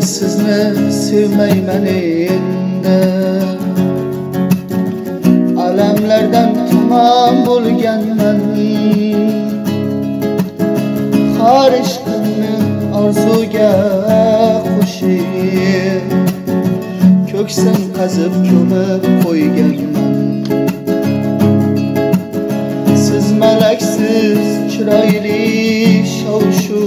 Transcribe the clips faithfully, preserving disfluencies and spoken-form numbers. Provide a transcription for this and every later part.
sizni sevmayman endi. Alamlardan tamom bo'lganman. Har ishqimni orzuga qo'shib, ko'ksim qazib ko'mib qo'yganman. Siz malaksiz chiroyli shovshu,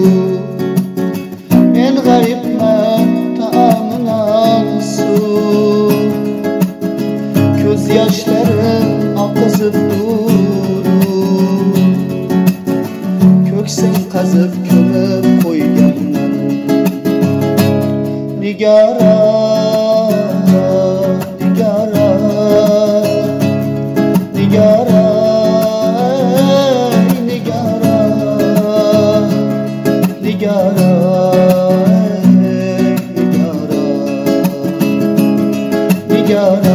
men g'aribman ta'aminan suv. Ko'z yoshlarim oqizib durur, ko'ksim qazib ko'mib qo'yganman. Nigora, nigora, nigora, nigora, nigora, nigora, nigora.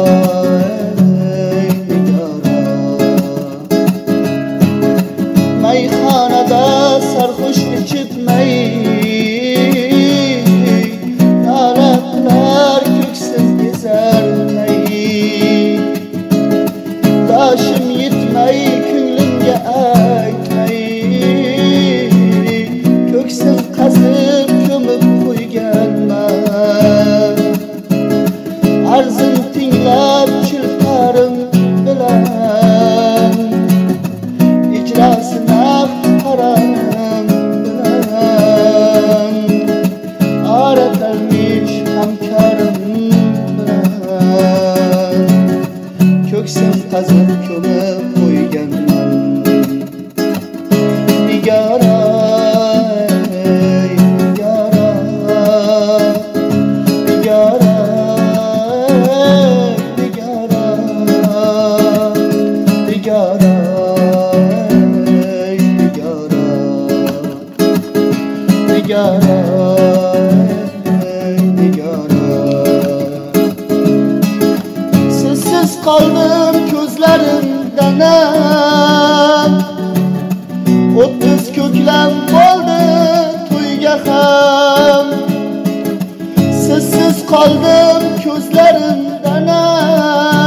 Mayxonada sarxush ichib may, nalatlar ko'ksim ezar may. Doshim yetmay ko'nglimga aytmay, ko'ksim qazib ko'mib qo'yganman. Arzim tinglab chilqarim bilan, ijrosini qaram bilan, aratalmish hamkorim bilan, ko'ksim qazib ko'mib qo'yganman. Nigora, nigora, nigora, nigora, nigora, nigora, nigora. Sizsiz qoldim ko'zlarimdan, o'ttiz ko'klam bo'ldi to'yga ham. Sizsiz qoldim ko'zlarimdan,